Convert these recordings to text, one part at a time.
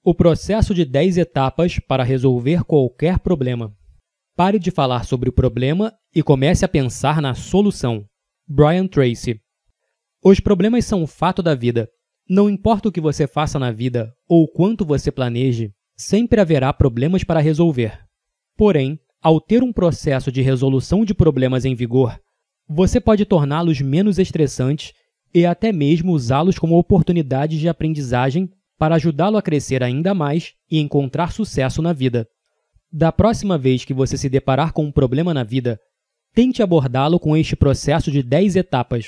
O processo de 10 etapas para resolver qualquer problema. Pare de falar sobre o problema e comece a pensar na solução. Brian Tracy. Os problemas são um fato da vida. Não importa o que você faça na vida ou quanto você planeje, sempre haverá problemas para resolver. Porém, ao ter um processo de resolução de problemas em vigor, você pode torná-los menos estressantes e até mesmo usá-los como oportunidades de aprendizagem para ajudá-lo a crescer ainda mais e encontrar sucesso na vida. Da próxima vez que você se deparar com um problema na vida, tente abordá-lo com este processo de 10 etapas.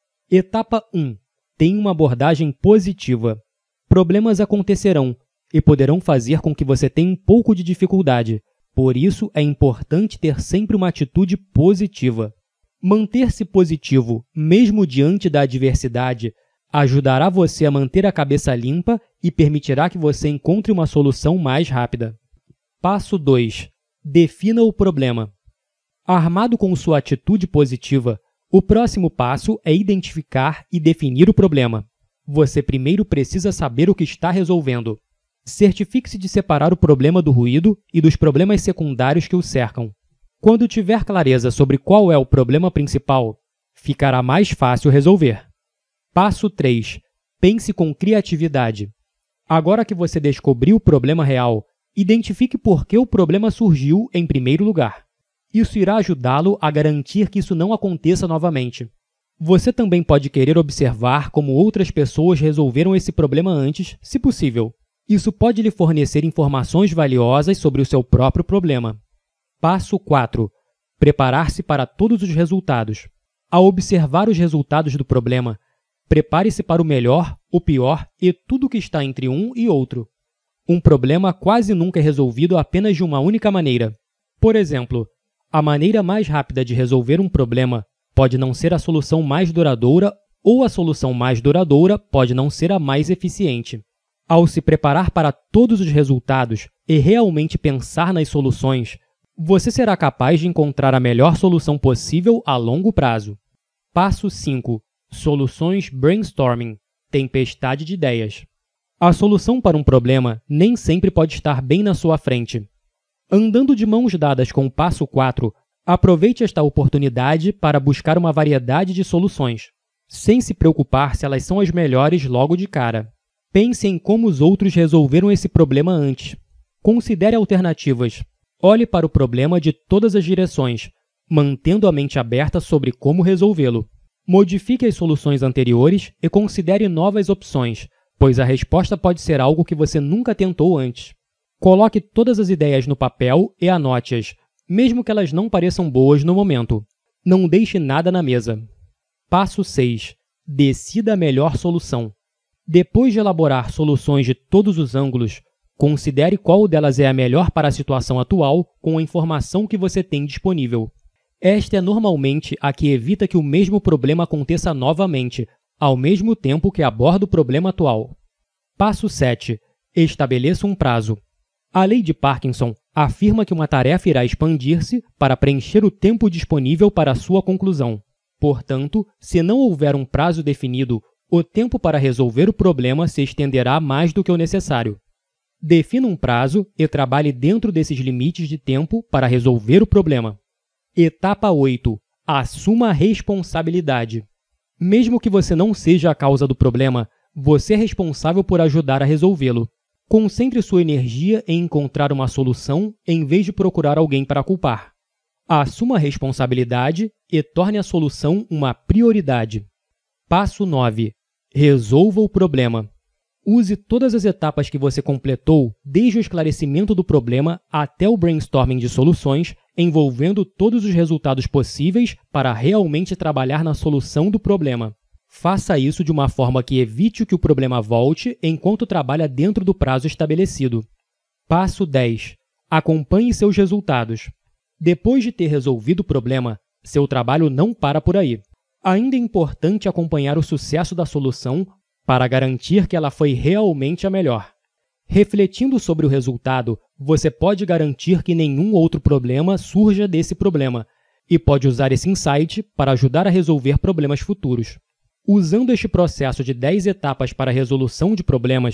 Etapa 1. Tenha uma abordagem positiva. Problemas acontecerão e poderão fazer com que você tenha um pouco de dificuldade. Por isso, é importante ter sempre uma atitude positiva. Manter-se positivo, mesmo diante da adversidade, ajudará você a manter a cabeça limpa e permitirá que você encontre uma solução mais rápida. Passo 2. Defina o problema. Armado com sua atitude positiva, o próximo passo é identificar e definir o problema. Você primeiro precisa saber o que está resolvendo. Certifique-se de separar o problema do ruído e dos problemas secundários que o cercam. Quando tiver clareza sobre qual é o problema principal, ficará mais fácil resolver. Passo 3. Pense com criatividade. Agora que você descobriu o problema real, identifique por que o problema surgiu em primeiro lugar. Isso irá ajudá-lo a garantir que isso não aconteça novamente. Você também pode querer observar como outras pessoas resolveram esse problema antes, se possível. Isso pode lhe fornecer informações valiosas sobre o seu próprio problema. Passo 4. Preparar-se para todos os resultados. Ao observar os resultados do problema, prepare-se para o melhor, o pior e tudo o que está entre um e outro. Um problema quase nunca é resolvido apenas de uma única maneira. Por exemplo, a maneira mais rápida de resolver um problema pode não ser a solução mais duradoura ou a solução mais duradoura pode não ser a mais eficiente. Ao se preparar para todos os resultados e realmente pensar nas soluções, você será capaz de encontrar a melhor solução possível a longo prazo. Passo 5. Soluções brainstorming. Tempestade de ideias. A solução para um problema nem sempre pode estar bem na sua frente. Andando de mãos dadas com o passo 4, aproveite esta oportunidade para buscar uma variedade de soluções, sem se preocupar se elas são as melhores logo de cara. Pense em como os outros resolveram esse problema antes. Considere alternativas. Olhe para o problema de todas as direções, mantendo a mente aberta sobre como resolvê-lo. Modifique as soluções anteriores e considere novas opções, pois a resposta pode ser algo que você nunca tentou antes. Coloque todas as ideias no papel e anote-as, mesmo que elas não pareçam boas no momento. Não deixe nada na mesa. Passo 6. Decida a melhor solução. Depois de elaborar soluções de todos os ângulos, considere qual delas é a melhor para a situação atual com a informação que você tem disponível. Esta é normalmente a que evita que o mesmo problema aconteça novamente, ao mesmo tempo que aborda o problema atual. Passo 7. Estabeleça um prazo. A lei de Parkinson afirma que uma tarefa irá expandir-se para preencher o tempo disponível para a sua conclusão. Portanto, se não houver um prazo definido, o tempo para resolver o problema se estenderá mais do que o necessário. Defina um prazo e trabalhe dentro desses limites de tempo para resolver o problema. Etapa 8. Assuma a responsabilidade. Mesmo que você não seja a causa do problema, você é responsável por ajudar a resolvê-lo. Concentre sua energia em encontrar uma solução em vez de procurar alguém para culpar. Assuma a responsabilidade e torne a solução uma prioridade. Passo 9. Resolva o problema. Use todas as etapas que você completou, desde o esclarecimento do problema até o brainstorming de soluções, envolvendo todos os resultados possíveis para realmente trabalhar na solução do problema. Faça isso de uma forma que evite que o problema volte enquanto trabalha dentro do prazo estabelecido. Passo 10. Acompanhe seus resultados. Depois de ter resolvido o problema, seu trabalho não para por aí. Ainda é importante acompanhar o sucesso da solução para garantir que ela foi realmente a melhor. Refletindo sobre o resultado, você pode garantir que nenhum outro problema surja desse problema e pode usar esse insight para ajudar a resolver problemas futuros. Usando este processo de 10 etapas para a resolução de problemas,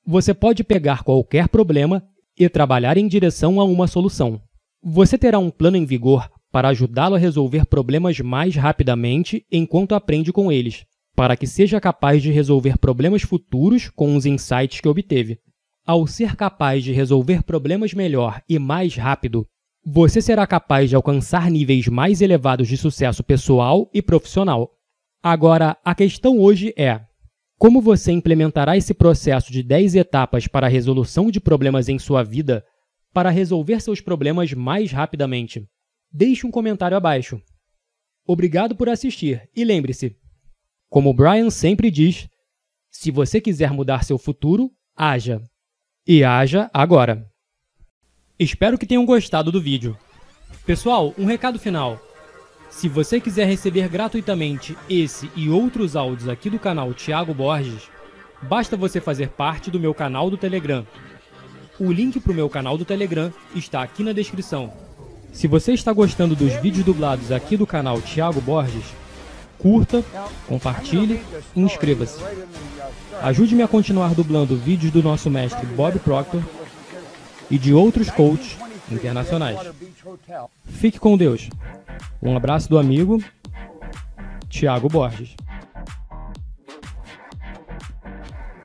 Você pode pegar qualquer problema e trabalhar em direção a uma solução. Você terá um plano em vigor para ajudá-lo a resolver problemas mais rapidamente enquanto aprende com eles, para que seja capaz de resolver problemas futuros com os insights que obteve. Ao ser capaz de resolver problemas melhor e mais rápido, você será capaz de alcançar níveis mais elevados de sucesso pessoal e profissional. Agora, a questão hoje é: como você implementará esse processo de 10 etapas para a resolução de problemas em sua vida para resolver seus problemas mais rapidamente? Deixe um comentário abaixo. Obrigado por assistir e lembre-se, como Brian sempre diz, se você quiser mudar seu futuro, haja. E haja agora. Espero que tenham gostado do vídeo. Pessoal, um recado final. Se você quiser receber gratuitamente esse e outros áudios aqui do canal Thiago Borges, basta você fazer parte do meu canal do Telegram. O link para o meu canal do Telegram está aqui na descrição. Se você está gostando dos vídeos dublados aqui do canal Thiago Borges, curta, compartilhe e inscreva-se. Ajude-me a continuar dublando vídeos do nosso mestre Bob Proctor e de outros coaches internacionais. Fique com Deus. Um abraço do amigo Thiago Borges.